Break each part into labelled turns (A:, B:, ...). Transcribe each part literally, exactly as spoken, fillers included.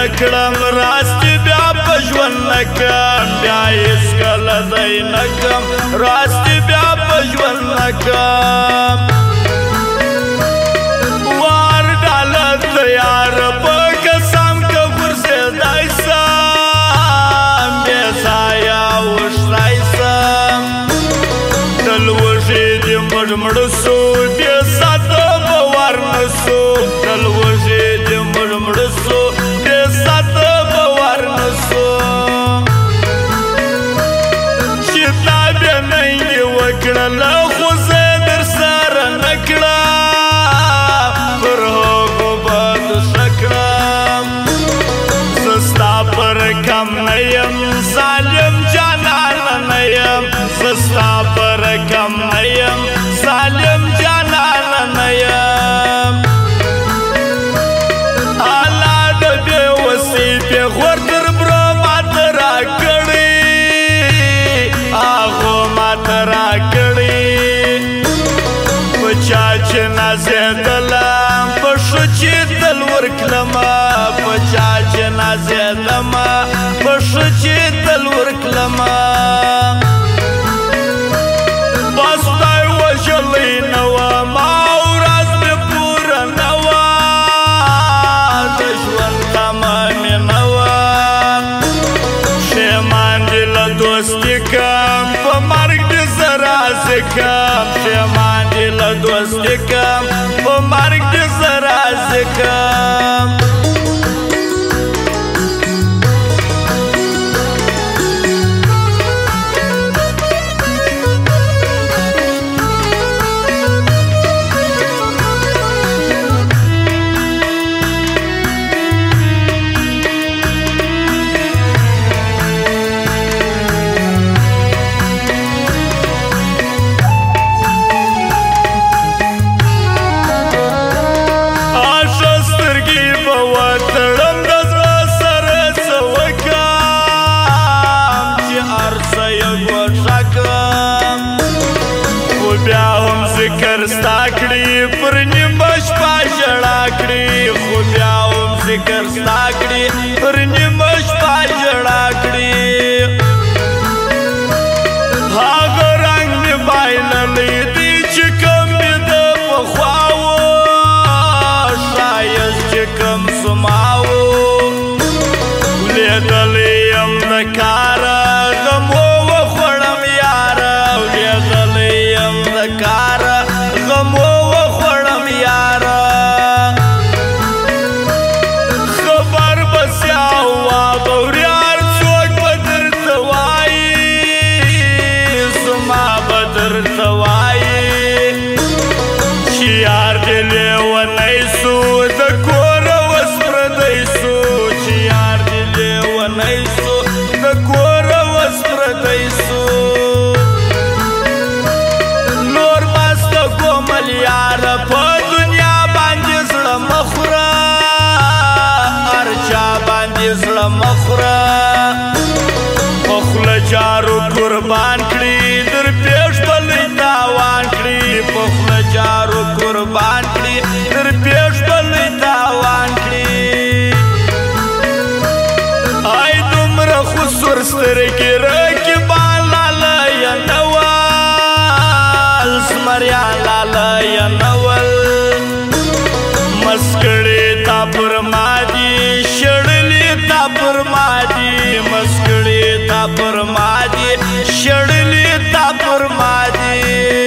A: نکړم راستي بیا په ژوند نکم بیا هیڅکله ځای نکم راستي بیا په ژوند نکم وار ډاله تیار په قسم که غورځېدی سم بې ځایه اوښتی سم تل وږي دې مړ مړ سو بې ساته به ور نه سو تل وږي دې مړ مړ سو بې ساته به ور نه سو چې تا بې ننګې وکړله خو زه در سره نه کړم پر هغو بدو ښه کړم زه ستا پر کم نه یم ظالم جانانه نه یم زه ستا پر کم نه یم ظالم جانانه نه یم الله د بې وسۍ پېغور تر بره ماته راکړې هغو ماته راکړې په چا چې نازېدلم په ښه چې تل ورکړمه په چا چې نازېدمه په ښه چې تل ورکړمه بس خدای وژلی نه وم او ورځ مې پوره نه وه د ژوند تمه مې نه وه پښېمان دې له دوستي کم په مرګ دې زه راضي کم پښېمان دې له دوستي کم په مرګ دې زه راضي کم ذکر ستا کړي پر نیمه شپه ژړا کړي خو بیا هم ذکر ستا کړي پر نیمه شپه ژړا کړي هغه رنګ مې بایللی دی چې کوم مې د پخوا و ښایست چې کوم زما و لیدلی یم د کاره غم وخوړم یاره لیدلی یم د کاره غم وخوړم یاره خبر بس یو واوري هر څوک به درته وایي زما به درته وایي چې یار دې لیونی سو د کوره اوس پردی سو چې یار دې لیونی سو د کوره اوس پردی سو یاره په دنیا باندې زړه مه خوره هر چا باندې زړه مه خوره په خوله جارو قربان کړي در پیش بلی تاوان کړي په خوله جارو قربان کړي در پیش بلی تاوان کړي ای دومره خو سور سترګې رقیبان لالیه نول زمریان لالیه نول مسکړې تا پر ما دي شړلې تا پر ما دي مسکړې تا پر ما دي شړلې تا پر ما دي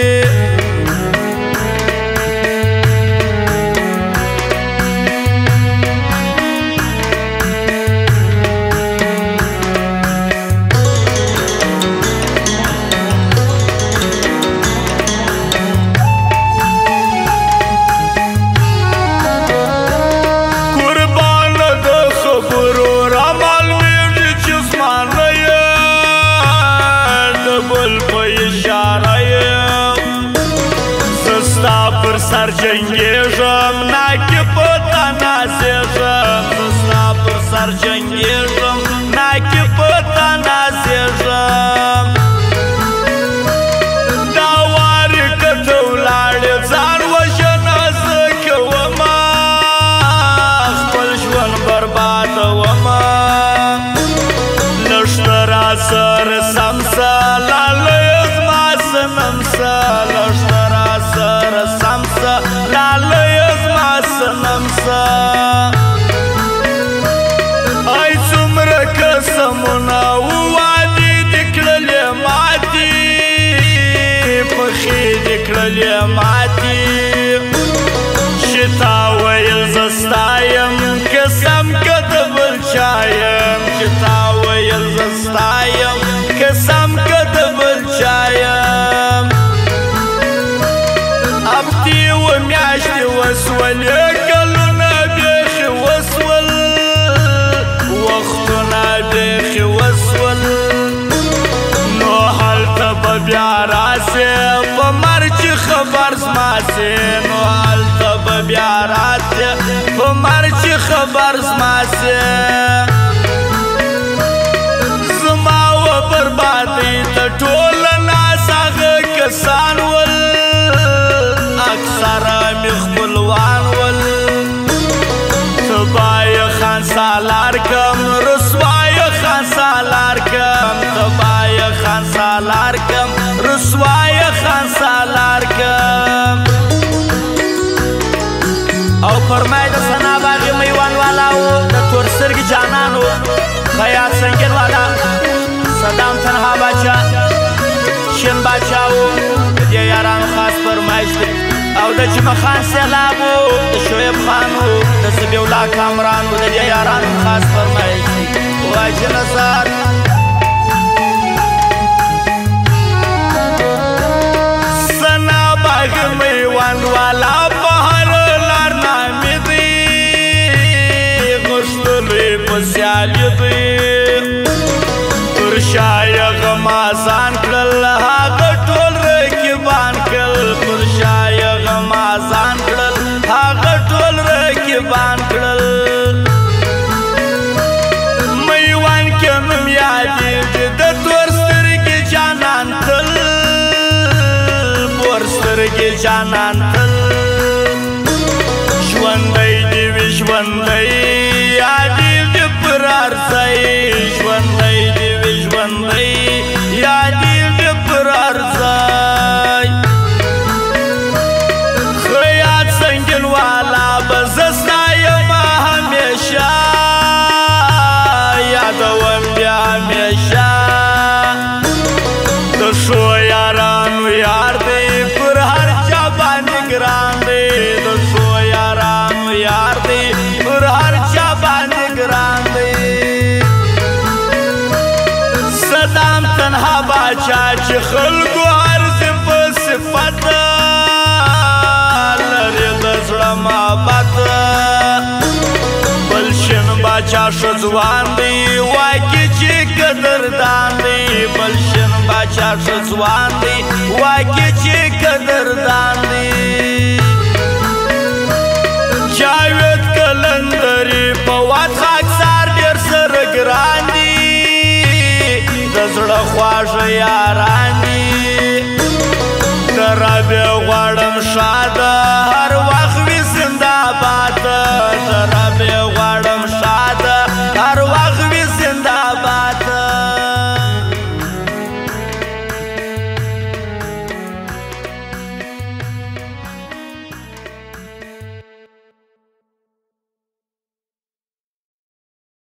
A: سر جنگیږم ناکې په تا نازېږم زه ستا پر سر جنگیږم ناکې په تا نازېږم دا وارې که ته ولاړې ځان وژنه زه کومه خپل ژوند بربادوم څه ای څومره قسمونه ووعدې دې کړلې ماتې پښې دې کړلې ماتې چې تا ویل زه ستا یم قسم که د بل چا یم چې تا ویل زه ستا یم قسم که د بل چا یم هفتې و میاشتې وسولې کلونه بیخي وسول وختونه بیخي وسول نو هلته به بیا راسې په مرګ چې خبر زما سې نو هلته به بیا راسې په مرګ چې خبر زما سې زما و بربادۍ ته ټوله ناس هغه کسان ول اکثره مې خپلوان ول تبای خان سالار کم رسوای خان سالار کم تبای خان سالار کم رسوای خان سالار کم او فرمای د سنا باغ میوان والا و د تور سترګې جانانو خیاط سنگین والا صدام تنها باچا شین باچا و د دې یارانو خاص فرمایش دی او د جمع خان سیلاب و د شعیب خان و د سبیع الله کامران و د دې یارانو خاص فرمایش دی واجه نظر سنا باغ میوان والا په هر لار نامې دی غوښتلې په سیالي دی پر شایه غمازان کړل هغه ټول رقیبان کړل پر شایه غمازان کړل هغه ټول رقیبان کړل میوان کې نوم یادېږي د تور سترګې جانان تل پور سترګې جانان تل ژوندی دې وي ژوندی یادېږي پر هر ځای ژوندی دې وي ژوندی یادېږي پر هر ځای خیاط سنگین والا به زه ستا یم همیشه یادوم بیا همیشه د ښو یارانو یار دی پر هر چا باندې ګران دی د ښو یارانو یار دی پر هر چا باندې ګران دی صدام تنها باچا چې خلکو عرض په صفت لري د زړه محبت بلشن باچا ښه ځوان دی واکې چې قدردان دی بلشن باچا ښه ځوان دی واکې چې قدردان دی جاوید کلندري په واد خاکسار ډېر سره ګران دی د زړه خواږه یاران دي د رابعه